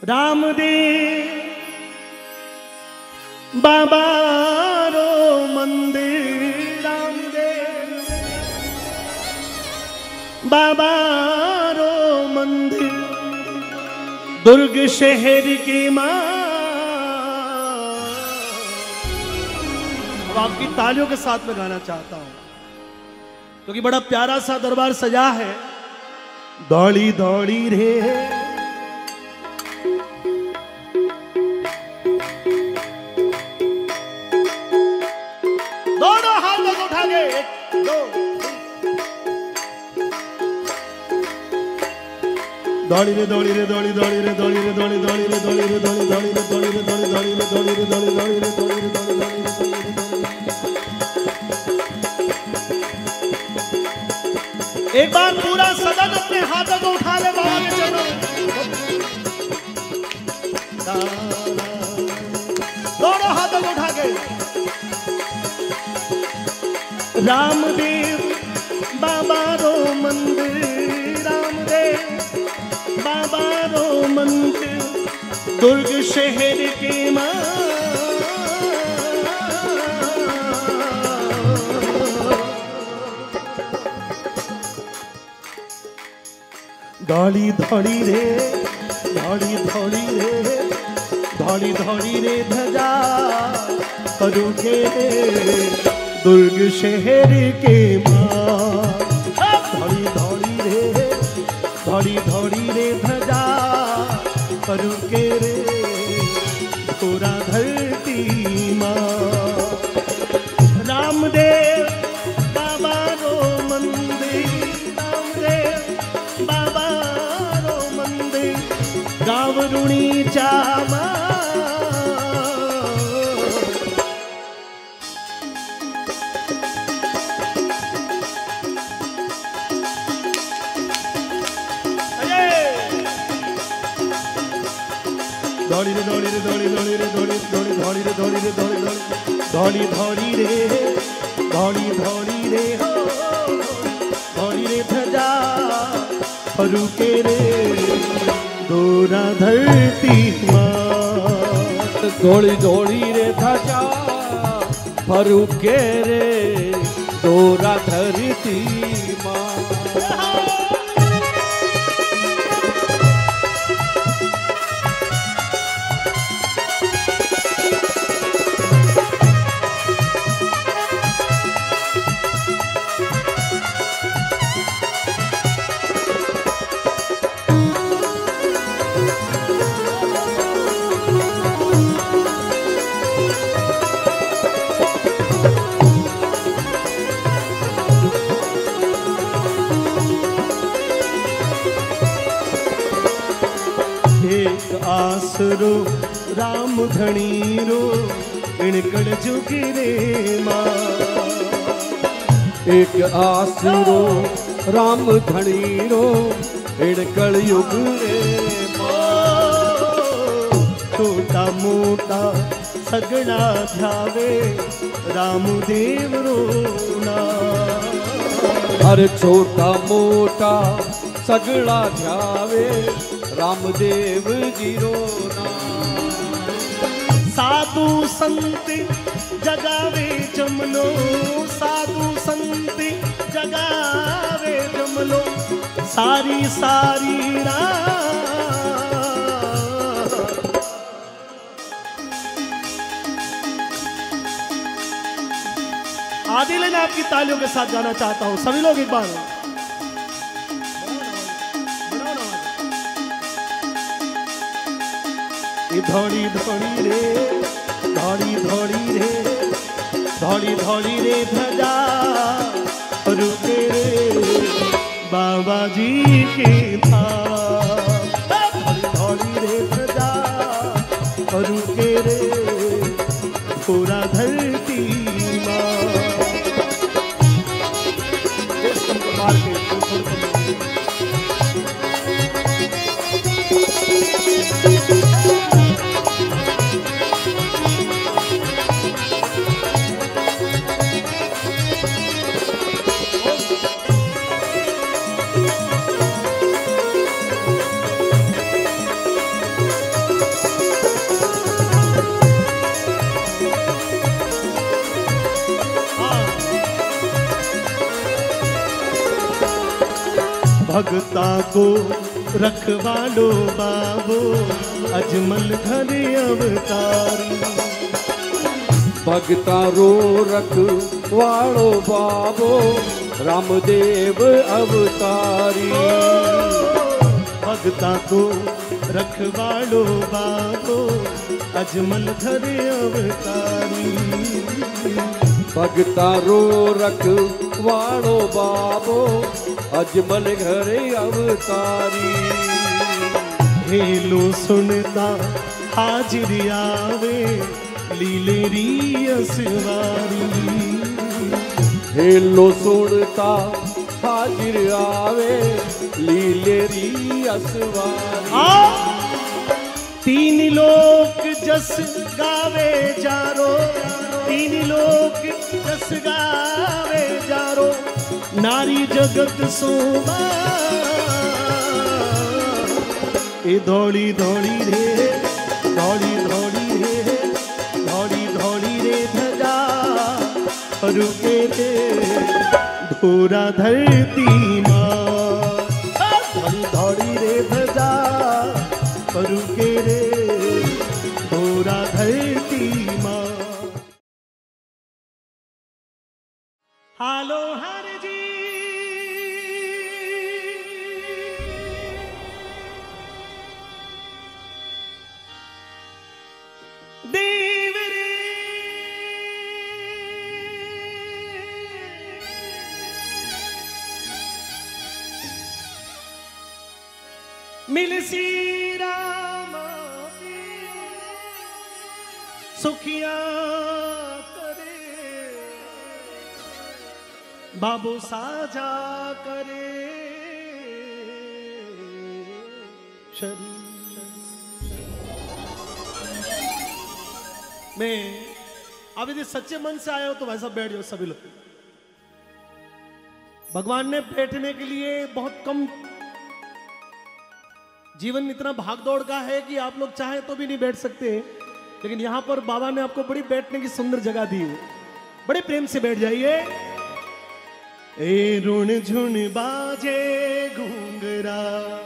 रामदेव बाबा रो मंदिर, रामदेव बाबा रो मंदिर, दुर्ग शहर की मां। अब आपकी तालियों के साथ में गाना चाहता हूं क्योंकि बड़ा प्यारा सा दरबार सजा है। दौड़ी दौड़ी रे दोनों हाथों को उठा के, 1 2 दौड़ी रे दौड़ी रे दौड़ी दौड़ी रे दौड़ी रे दौड़ी दौड़ी रे दौड़ी रे दौड़ी दौड़ी रे दौड़ी रे दौड़ी दौड़ी रे दौड़ी रे दौड़ी दौड़ी रे दौड़ी रे दौड़ी रे। एक बार पूरा सदन अपने हाथों को उठा ले बाबा के चरणों में, दोनों हाथों को उठा के। रामदेव बाबा रो मंदिर, रामदेव बाबा रो मंदिर, दुर्ग शहर के मां। दौड़ी दौड़ी रे दौड़ी दौड़ी रे दौड़ी दौड़ी रे ध्वजा करू के दुर्ग शहर के मां। दौड़ी दौड़ी रे दौड़ी दौड़ी रे ध्वजा करू के रे पूरा धरती मां। रामदेव बाबा रो मंदिर, रामदेव बाबा रो मंदिर, गाव रुणी चामा। दौड़ी रे दौड़ी रे दौड़ी दौड़ी रे दौड़ी दौड़ी दौड़ी रे दौड़ी रे दौड़ी दौड़ी दौड़ी रे दौड़ी दौड़ी रे हो दौड़ी रे ध्वजा फरूके रे दोरा धरती मां। दौड़ी दौड़ी रे ध्वजा फरूके रे दोरा धरती मां। आसरो राम धनी रो इणकड़ जुगी रे मां। एक आसरो राम धनी रो इणकड़ युग रे मां। छोटा मोटा सगड़ा ध्यावे रामदेव रो नाम। हर छोटा मोटा सगड़ा ध्यावे रामदेव जी रो नाम। साधु संत जगावे जमलो, साधु संत जगावे जमलो, सारी सारी रात। आदिल ने आपकी तालियों के साथ गाना चाहता हूं, सभी लोग एक बार। धौड़ी धौड़ी रे धौड़ी धौड़ी रे धौड़ी धौड़ी रे ध्वजा रुके रे बाबा जी के धाम। धौड़ी धौड़ी रे ध्वजा रुके रे पूरा धरती मां। भगता को रखवालो बाबो अजमल घर अवतारी। भगता रो रखवालो बाबो रामदेव अवतारी। भगता को रखवालो बाबो अजमल घर अवतारी। भगता रो रखवालो बाबो अजमल घर अवतारी। हेलो सुनता हाजिर आवे लीलेरी असवारी। हेलो सुनता हाजिर आवे लीलेरी असवारी। तीन लोक जस गावे जारो, तीन लोक जस गावे जारो, नारी जगत सोमा। ए धौली धौली रे, धौली धौली रे, धौली धौली रे धजा रुके रे धोरा धरती माँ। धौली धौली रे धजा रुके रे धोरा धरती माँ। हालो हर जी देव रे मिलसी राम सुखिया करे बाबू साजा करे शरीर। मैं अब यदि सच्चे मन से आए हो तो वैसा बैठ जाओ सभी लोग। भगवान ने बैठने के लिए बहुत कम, जीवन इतना भागदौड़ का है कि आप लोग चाहे तो भी नहीं बैठ सकते, लेकिन यहां पर बाबा ने आपको बड़ी बैठने की सुंदर जगह दी है। बड़े प्रेम से बैठ जाइए। ए रुण झुन बाजे घूंगरा,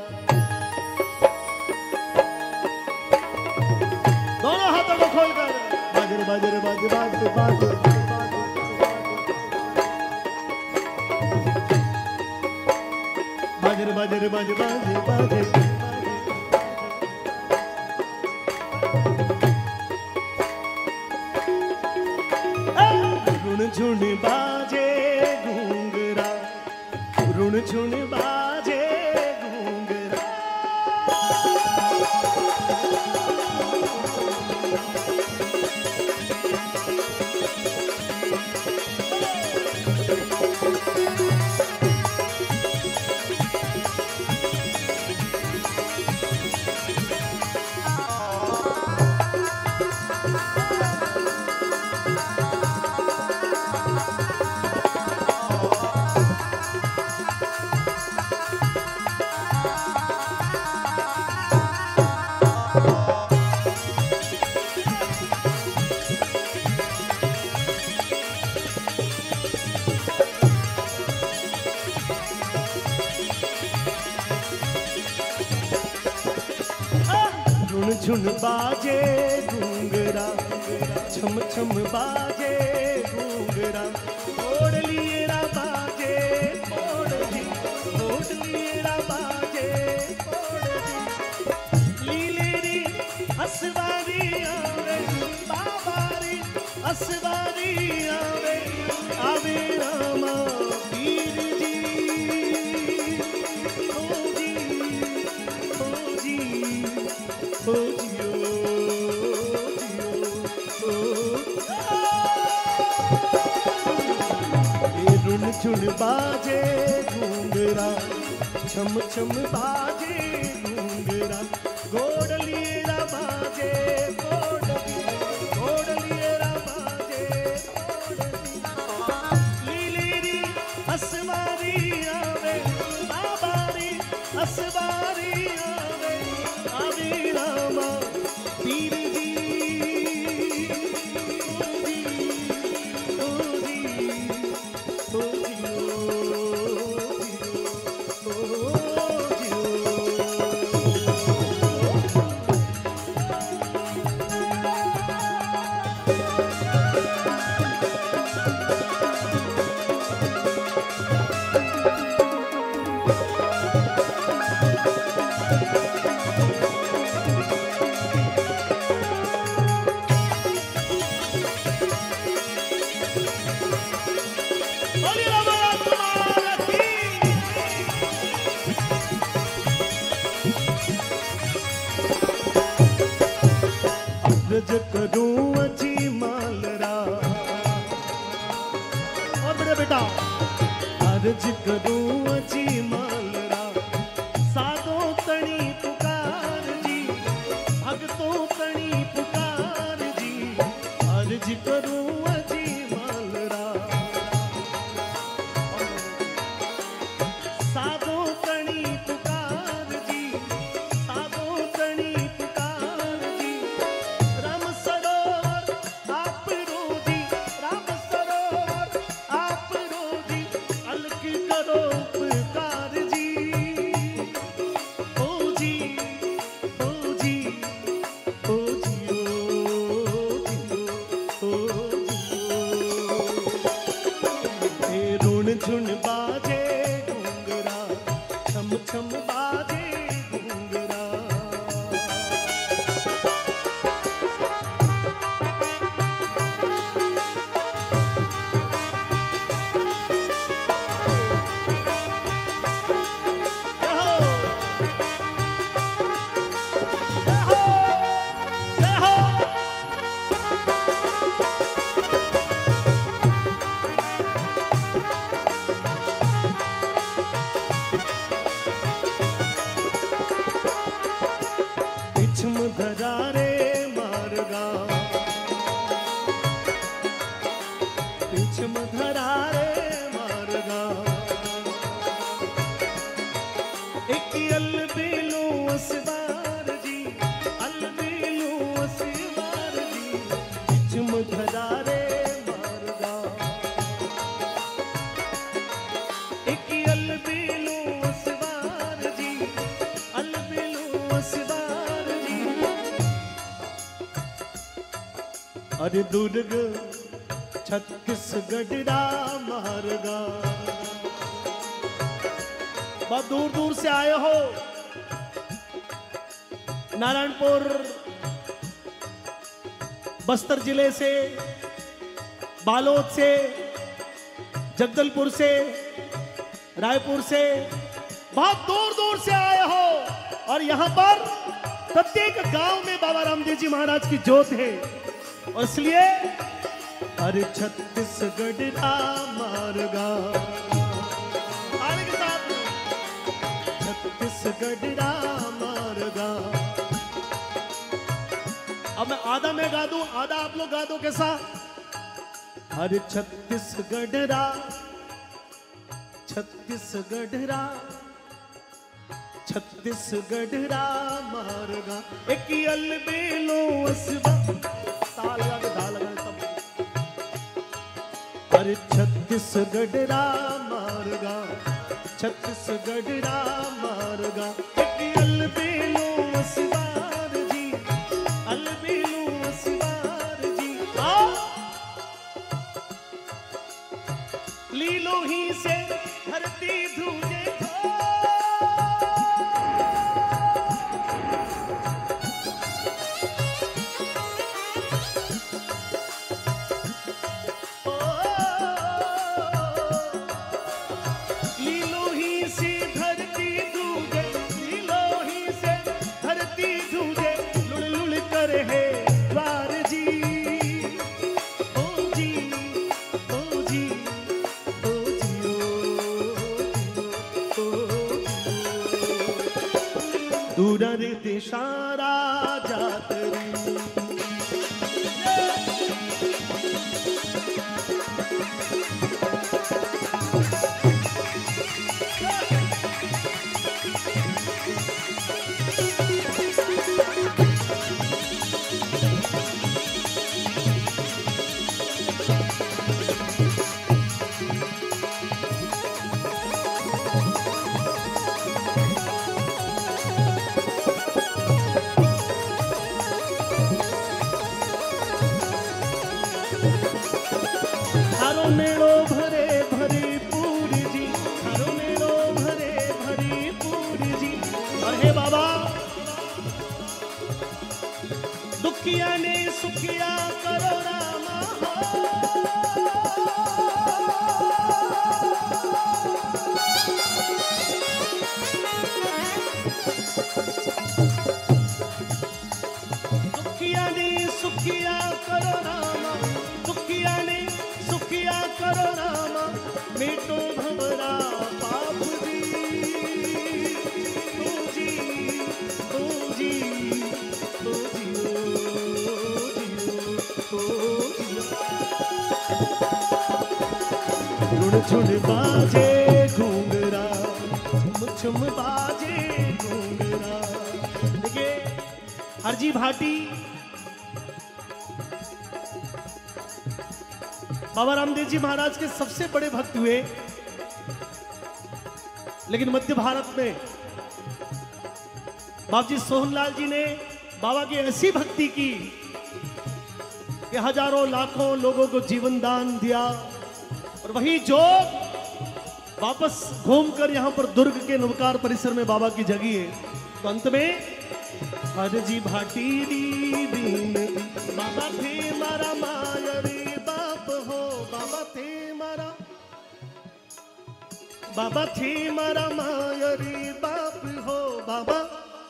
दोनों हाथों को खोलकर बाजर बाजर बाजर बाजर बाजर बाजर बाजर बाजर बाजर बाजर। रुण झुन बाजे घूंगरा, रुण झुन बाजे घूंगरा। झुन बाजे घूंगरा, छम छम बाजे घूंगरा। ओढ़ लिए रा बाजे ओढ़ी, ओढ़ लिए रा बाजे ओढ़ी। लीलेरी असवारी आवे बाबारी, असवारी आवे आवे रामा पीर जी। ओ जी ओ जी ओ जियो रुण झुन बाजे घूंगरा, छम छम बाजे घूंगरा। गोड़ लिए रा बाजे गोड़ लिए रा बाजे लीलेरी असवारी आवे बाबारी, असवारी आवे आवे रामा पीर जी। ओ जी ओ जी ओ जी ओ अर्ज करूं अजी मालरा और बड़े बेटा अर्ज करूं अजी मालरा साधो तणी पुकार जी भगतों तणी पुकार जी अर्ज करूं अजी मालरा साधो तणी पुकार जी साधो तणी पुकार जी राम सरोवर आप रोजी राम सरोवर आप रोजी अलग करो उपकार जी ओ जी ओ जी ओ जी ओ जी रुण झुन बाजे घुंगरा छम छम बाजे घुंगरा पिछम धरा रे मार्गा पिछम धरा रे मार्गा एक अलबेलो असवार जी अलबेलो असवार जी पिछम धरा रे मार्गा एक अलबेलो असवार जी अलबेलो असवार जी अरे दुर्ग छत्तीसगढ़ रा मार्गा बहुत दूर दूर से आए हो नारायणपुर बस्तर जिले से बालोद से जगदलपुर से रायपुर से बहुत दूर दूर से आए हो और यहाँ पर प्रत्येक गांव में बाबा रामदेव जी महाराज की जोत है और इसलिए अरे छत्तीसगढ़ रा मार्गा आने के साथ छत्तीसगढ़ रा मार्गा अब मैं आधा मैं गा दूं आधा आप लोग गा दो कैसा अरे छत्तीसगढ़ रा छत्तीसगढ़ रा मार्गा एक अलबेलो असवा ता लगा के धा लगा तब अरे छत्तीसगढ़ रा मार्गा छत्तीसगढ़ रा मार्गा एक अलबेलो असवार जी अलबेलो असवार जी लीलो ही से धरती धूजे लीलो ही से धरती धूजे लीलो ही से धरती धूजे लुड़ लुड़ कर है द्वार जी ओ जी ओ जी ओ जी ओ दूरा रे देशारा जातरी थारो मेड़ो भरे भरी पूरी जी थारो मेड़ो भरे भरी पूरी जी और हे बाबा दुखिया ने सुखिया करो रामा दुखिया ने सुखिया झुन बाजे घूंगरा, छुम छुम बाजे घूंगरा। देखिए हरजी भाटी बाबा रामदेव जी महाराज के सबसे बड़े भक्त हुए, लेकिन मध्य भारत में बाबूजी सोहनलाल जी ने बाबा की ऐसी भक्ति की कि हजारों लाखों लोगों को जीवन दान दिया, और वही जोग वापस घूमकर यहां पर दुर्ग के नवकार परिसर में बाबा की जगी है। तो अंत में हरजी भाटी दीन बाबा थे मारा मायरी बाप हो, बाबा थे मारा, बाबा थे मारा मायरी बाप हो। बाबा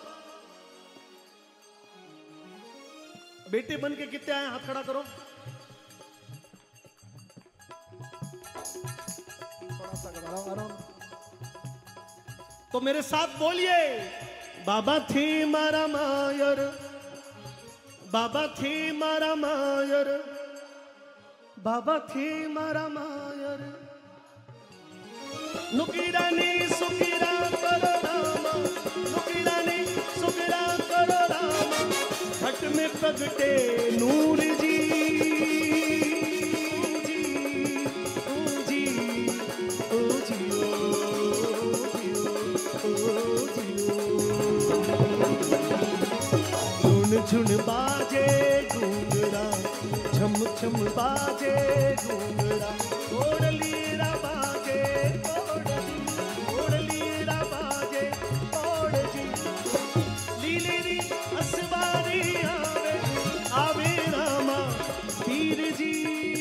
बेटे बन के कितने आए, हाथ खड़ा करो। थोड़ा सा घबराओ, आराम। तो मेरे साथ बोलिए, बाबा थे मारा मायर, बाबा थे मारा मायर, बाबा थे मारा मायर। नुकीरा ने सुकीरा करो रामा, नुकीरा ने सुकीरा करो रामा, घट में प्रगटे नूर जी, ओ जी, ओ जी, ओ जी, झुन झुन बाजे घूंगरा, छम छम बाजे घूंगरा, ओढ़ लीरा बाजे ओढ़ लीरा बाजे ओढ़ जी, लीली री असबारी आवे, आवे रामा पीर जी।